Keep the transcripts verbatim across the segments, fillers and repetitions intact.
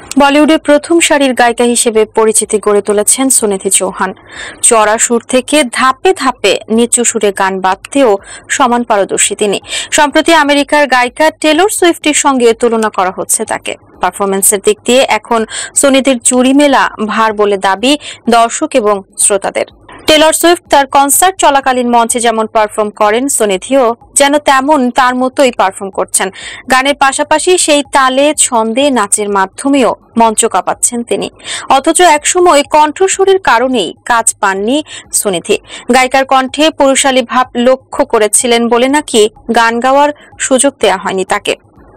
বলিউডে প্রথম সারির গায়িকা হিসেবে পরিচিতি গড়ে তুলেছেন সুনিধি চৌহান। চড়া সুর থেকে ধাপে ধাপে নিচু সুরে গান বাঁধতেও সমান পারদর্শী তিনি। সম্প্রতি আমেরিকার গায়িকা টেলর সুইফটের সঙ্গে তুলনা করা হচ্ছে তাকে। পারফরমেন্সের দিক দিয়ে এখন সুনিধির জুড়ি মেলা ভার বলে দাবি দর্শক এবং শ্রোতাদের। টেলর সুইফট তার কনসার্ট চলাকালীন মঞ্চে যেমন পারফর্ম করেন, সুনিধিও যেন তেমন তার মতোই পারফর্ম করছেন। গানের পাশাপাশি সেই তালে ছন্দে নাচের মাধ্যমেও মঞ্চ কাঁপাচ্ছেন তিনি। অথচ একসময় কণ্ঠস্বরের কারণেই কাজ পাননি সুনিধি। গায়িকার কণ্ঠে পুরুষালী ভাব লক্ষ্য করেছিলেন বলে নাকি গান গাওয়ার সুযোগ দেওয়া হয়নি তাকে।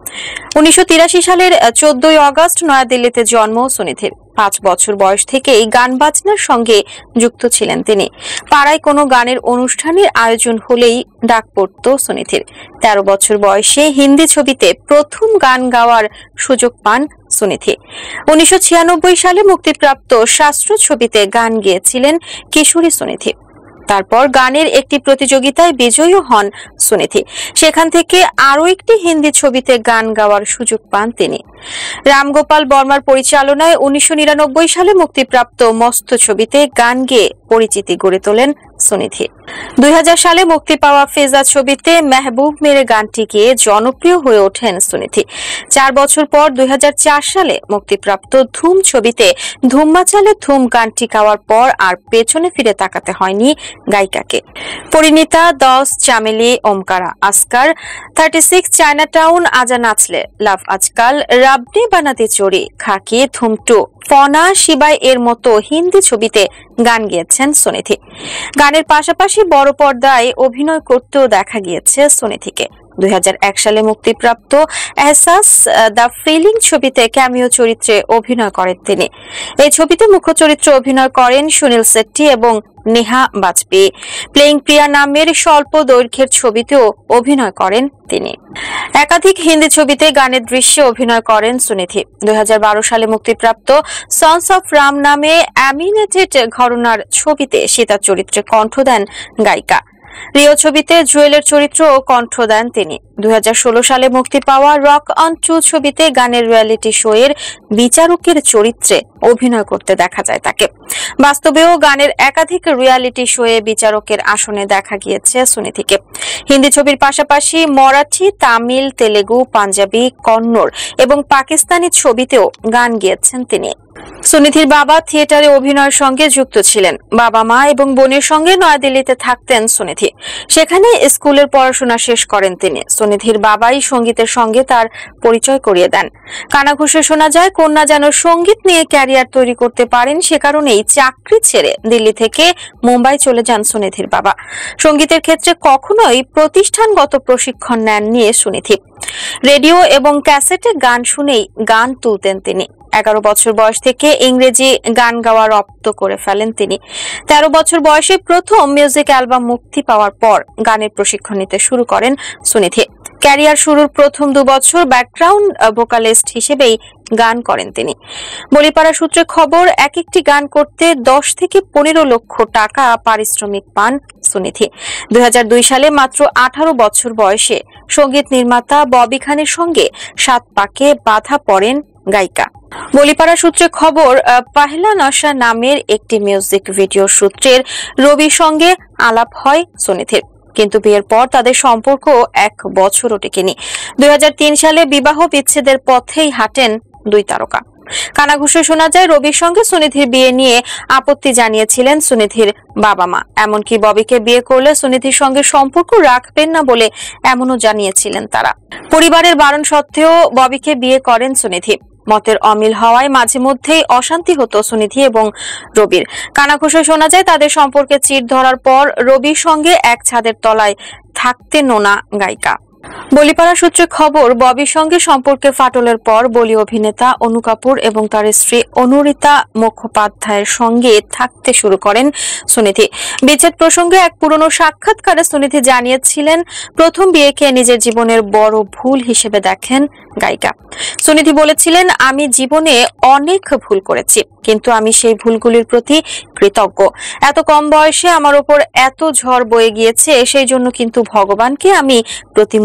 উনিশশো তিরাশি সালের চোদ্দই আগস্ট নয়াদিল্লিতে জন্ম সুনিধির। পাঁচ বছর বয়স থেকেই গান বাজনার সঙ্গে যুক্ত ছিলেন তিনি। পাড়ায় কোনো গানের অনুষ্ঠানের আয়োজন হলেই ডাক পড়ত সুনিধির। তেরো বছর বয়সে হিন্দি ছবিতে প্রথম গান গাওয়ার সুযোগ পান সুনিধি। উনিশশো ছিয়ানব্বই সালে মুক্তিপ্রাপ্ত শাস্ত্র ছবিতে গান গেয়েছিলেন কিশোরী সুনিধি। তারপর গানের একটি প্রতিযোগিতায় বিজয়ী হন সুনিধি। সেখান থেকে আরও একটি হিন্দি ছবিতে গান গাওয়ার সুযোগ পান তিনি। রামগোপাল বর্মার পরিচালনায় উনিশশো নিরানব্বই সালে মুক্তিপ্রাপ্ত মস্ত ছবিতে গান গেয়ে পরিচিতি গড়ে তোলেন সুনিধি। দুই হাজার সালে মুক্তি পাওয়া ফেজা ছবিতে মেহবুব মেরে গানটি গেয়ে জনপ্রিয় হয়ে ওঠেন সুনিধি। চার বছর পর দুই হাজার চার সালে মুক্তিপ্রাপ্ত ধুম ছবিতে ধুম মাচালে ধুম গানটি গাওয়ার পর আর পেছনে ফিরে তাকাতে হয়নি গায়িকাকে। পরিণীতা, দশ, চামেলি, ওমকারা, আসকার, thirty six, China town, Aaja Nachle, লাভ আজকাল, রাবনে বানাতে চড়ি, খাকি, ধুমটু, ফনা, শিবাই এর মতো হিন্দি ছবিতে গান গেয়েছেন সুনিধি। গানের পাশাপাশি বড় পর্দায় অভিনয় করতেও দেখা গিয়েছে সুনিধিকে। দুই হাজার এক সালে মুক্তিপ্রাপ্ত এহসাস দ্য ফিলিং ছবিতে ক্যামিও চরিত্রে অভিনয় করেন তিনি। এই ছবিতে মুখ্য চরিত্রে অভিনয় করেন সুনীল শেট্টি এবং নেহা বাজপেয়ী। প্লেইং প্রিয়া নামের স্বল্প দৈর্ঘ্যের ছবিতেও অভিনয় করেন তিনি। একাধিক হিন্দি ছবিতে গানের দৃশ্যে অভিনয় করেন সুনিধি। দুই হাজার বারো সালে মুক্তিপ্রাপ্ত সন্স অফ রাম নামে অ্যানিমেটেড ঘরানার ছবিতে সীতার চরিত্রে কণ্ঠ দেন গায়িকা। রিও ছবিতে জুয়েলের চরিত্র ও কণ্ঠ দেন তিনি। দুই হাজার ষোলো সালে মুক্তি পাওয়া রক অন টু ছবিতে গানের রিয়েলিটি শো এর বিচারকের চরিত্রে অভিনয় করতে দেখা যায় তাকে। বাস্তবেও গানের একাধিক রিয়েলিটি শো এ বিচারকের আসনে দেখা গিয়েছে সুনিধিকে। হিন্দি ছবির পাশাপাশি মারাঠি, তামিল, তেলেগু, পাঞ্জাবি, কন্নড় এবং পাকিস্তানি ছবিতেও গান গেয়েছেন তিনি। সুনিধির বাবা থিয়েটারে অভিনয়ের সঙ্গে যুক্ত ছিলেন। বাবা মা এবং বোনের সঙ্গে নয়াদিল্লিতে থাকতেন সুনিধি। সেখানে স্কুলের পড়াশোনা শেষ করেন তিনি। সুনিধির বাবাই সঙ্গীতের সঙ্গে তার পরিচয় করিয়ে দেন। কানাঘুষে শোনা যায় কন্যা যেন সঙ্গীত নিয়ে ক্যারিয়ার তৈরি করতে পারেন, সে কারণেই চাকরি ছেড়ে দিল্লি থেকে মুম্বাই চলে যান সুনিধির বাবা। সঙ্গীতের ক্ষেত্রে কখনোই প্রতিষ্ঠানগত প্রশিক্ষণ নেননি সুনিধি। রেডিও এবং ক্যাসেটে গান শুনেই গান তুলতেন তিনি। এগারো বছর বয়স থেকে ইংরেজি গান গাওয়া রপ্ত করে ফেলেন তিনি। তেরো বছর বয়সে প্রথম মিউজিক অ্যালবাম মুক্তি পাওয়ার পর গানের প্রশিক্ষণ নিতে শুরু করেন সুনিধি। ক্যারিয়ার শুরুর প্রথম দু বছর ব্যাকগ্রাউন্ড ভোকালিস্ট হিসেবেই গান করেন তিনি। বলিপাড়া সূত্রে খবর, এক একটি গান করতে দশ থেকে পনেরো লক্ষ টাকা পারিশ্রমিক পান সুনিধি। দুই হাজার দুই সালে মাত্র আঠারো বছর বয়সে সঙ্গীত নির্মাতা ববি খানের সঙ্গে সাত পাকে বাধা পড়েন গায়িকা। বলিপাড়া সূত্রে খবর, পাহলা নশা নামের একটি মিউজিক ভিডিও সূত্রের রবির সঙ্গে আলাপ হয় সুনিধির, কিন্তু বিয়ের পর তাদের সম্পর্ক এক বছরও টেকেনি। দুই হাজার তিন সালে বিবাহ বিচ্ছেদের পথেই হাঁটেন দুই তারকা। কানাঘুষে শোনা যায় রবির সঙ্গে সুনিধির বিয়ে নিয়ে আপত্তি জানিয়েছিলেন সুনিধির বাবা মা। এমনকি ববিকে বিয়ে করলে সুনিধির সঙ্গে সম্পর্ক রাখবেন না বলে এমনও জানিয়েছিলেন তারা। পরিবারের বারণ সত্ত্বেও ববিকে বিয়ে করেন সুনিধি। মতের অমিল হওয়ায় মাঝে মধ্যেই অশান্তি হতো সুনিধি এবং রবির। কানাঘুষে শোনা যায় তাদের সম্পর্কে চির ধরার পর রবির সঙ্গে এক ছাদের তলায় থাকতেন না গায়িকা। বলিপাড়া সূত্রে খবর, ববির সঙ্গে সম্পর্কে ফাটলের পর বলি অভিনেতা অনু কাপুর এবং তার স্ত্রী অনুরিতা মুখোপাধ্যায়ের সঙ্গে থাকতে শুরু করেন সুনিধি। বিচ্ছেদ প্রসঙ্গে এক পুরনো সাক্ষাৎকারে সুনিধি জানিয়েছিলেন প্রথম বিয়েকে নিজের জীবনের বড় ভুল হিসেবে দেখেন গায়িকা। সুনিধি বলেছিলেন, আমি জীবনে অনেক ভুল করেছি, কিন্তু আমি সেই ভুলগুলির প্রতি কৃতজ্ঞ। এত কম বয়সে আমার ওপর এত ঝড় বয়ে গিয়েছে, সেই জন্য কিন্তু ভগবানকে আমি প্রতি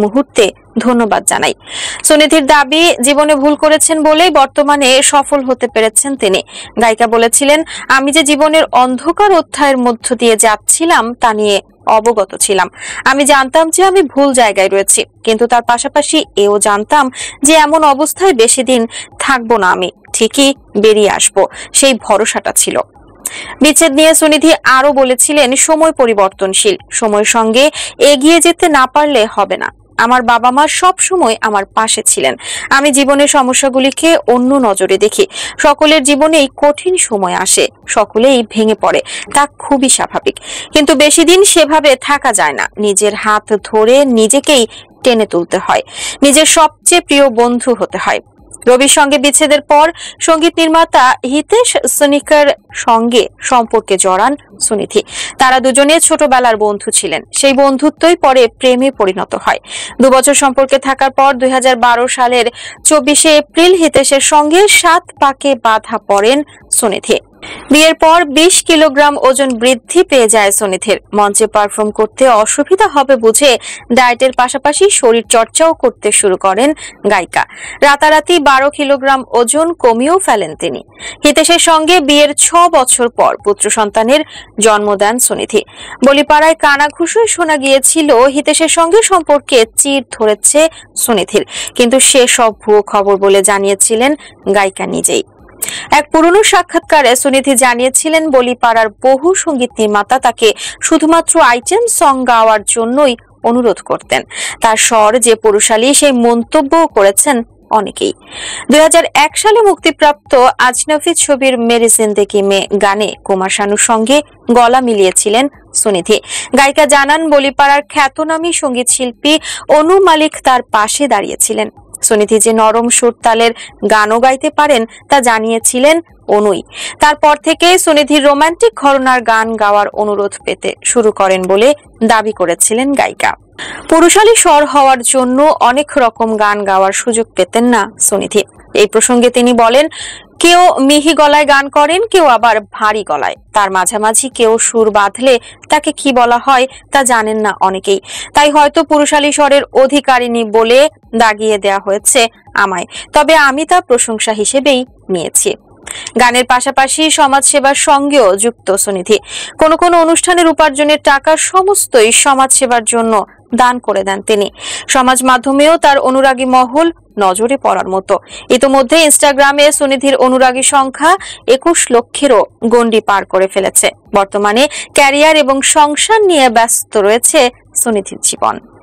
মুহূর্তে ধন্যবাদ জানাই। সুনিধির দাবি, জীবনে ভুল করেছেন বলেই বর্তমানে সফল হতে পেরেছেন তিনি। গায়িকা বলেছিলেন, আমি যে জীবনের অন্ধকার অধ্যায়ের মধ্য দিয়ে যাচ্ছিলাম তা নিয়ে অবগত ছিলাম। আমি জানতাম যে আমি ভুল জায়গায় রয়েছি, কিন্তু তার পাশাপাশি এও জানতাম যে এমন অবস্থায় বেশি দিন থাকবো না, আমি ঠিকই বেরিয়ে আসবো, সেই ভরসাটা ছিল। বিচ্ছেদ নিয়ে সুনিধি আরো বলেছিলেন, সময় পরিবর্তনশীল, সময়ের সঙ্গে এগিয়ে যেতে না পারলে হবে না। আমার বাবা মা সব সময় আমার পাশে ছিলেন। আমি জীবনের সমস্যাগুলিকে অন্য নজরে দেখি। সকলের জীবনেই কঠিন সময় আসে, সকলেই ভেঙে পড়ে, তা খুবই স্বাভাবিক। কিন্তু বেশি দিন সেভাবে থাকা যায় না। নিজের হাত ধরে নিজেকেই টেনে তুলতে হয়, নিজের সবচেয়ে প্রিয় বন্ধু হতে হয়। রবির সঙ্গে বিচ্ছেদের পর সঙ্গীত নির্মাতা হিতেশ সনিকার সঙ্গে সম্পর্কে জড়ান সুনিধি। তারা দুজনে ছোটবেলার বন্ধু ছিলেন। সেই বন্ধুত্বই পরে প্রেমে পরিণত হয়। দুবছর সম্পর্কে থাকার পর দুই হাজার বারো সালের চব্বিশে এপ্রিল হিতেশের সঙ্গে সাত পাকে বাধা পড়েন সুনিধি। বিয়ের পর বিশ কিলোগ্রাম ওজন বৃদ্ধি পেয়ে যায় সুনিধির। মঞ্চে পারফর্ম করতে অসুবিধা হবে বুঝে ডায়েটের পাশাপাশি শরীর চর্চাও করতে শুরু করেন গায়িকা। রাতারাতি বারো কিলোগ্রাম ওজন কমিয়েও ফেলেন তিনি। হিতেশের সঙ্গে বিয়ের ছ বছর পর পুত্র সন্তানের জন্ম দেন সুনিধি। বলিপাড়ায় কানাঘুষোয় শোনা গিয়েছিল হিতেশের সঙ্গে সম্পর্কে চির ধরেছে সুনিধির, কিন্তু সে সব ভুয়ো খবর বলে জানিয়েছিলেন গায়িকা নিজেই। এক পুরনো সাক্ষাৎকারে সুনিধি জানিয়েছিলেন, বলিপাড়ার বহু সঙ্গীত নির্মাতা তাকে শুধুমাত্র আইটেম সং গাওয়ার জন্যই অনুরোধ করতেন। তার স্বর যে পুরুষালী, সেই মন্তব্য করেছেন অনেকেই। দুই হাজার এক সালে মুক্তিপ্রাপ্ত আজনফি ছবির মেরি জিন্দেগি মে গানে কুমার শানুর সঙ্গে গলা মিলিয়েছিলেন সুনিধি। গায়িকা জানান, বলিপাড়ার খ্যাতনামী সঙ্গীত শিল্পী অনু মালিক তার পাশে দাঁড়িয়েছিলেন। সুনিধি যে নরম সুর তালের গানও গাইতে পারেন তা জানিয়েছিলেন অনুই। তারপর থেকে সুনিধির রোমান্টিক ঘরানার গান গাওয়ার অনুরোধ পেতে শুরু করেন বলে দাবি করেছিলেন গায়িকা। পুরুষালী স্বর হওয়ার জন্য অনেক রকম গান গাওয়ার সুযোগ পেতেন না সুনিধি। এই প্রসঙ্গে তিনি বলেন, কেউ মিহি গলায় গান করেন, কেউ আবার ভারী গলায়। তার মাঝামাঝি কেউ সুর বাঁধলে তাকে কি বলা হয় তা জানেন না অনেকেই। তাই হয়তো পুরুষালী স্বরের অধিকারিণী বলে দাগিয়ে দেয়া হয়েছে আমায়, তবে আমি তা প্রশংসা হিসেবেই নিয়েছি। গানের পাশাপাশি সমাজসেবার সঙ্গেও যুক্ত সুনিধি। কোন কোন অনুষ্ঠানের উপার্জনের টাকা সমস্তই সমাজসেবার জন্য দান করে দেন তিনি। সমাজ মাধ্যমেও তার অনুরাগী মহল নজরে পড়ার মতো। ইতোমধ্যে ইনস্টাগ্রামে সুনিধির অনুরাগী সংখ্যা একুশ লক্ষেরও গণ্ডি পার করে ফেলেছে। বর্তমানে ক্যারিয়ার এবং সংসার নিয়ে ব্যস্ত রয়েছে সুনিধির জীবন।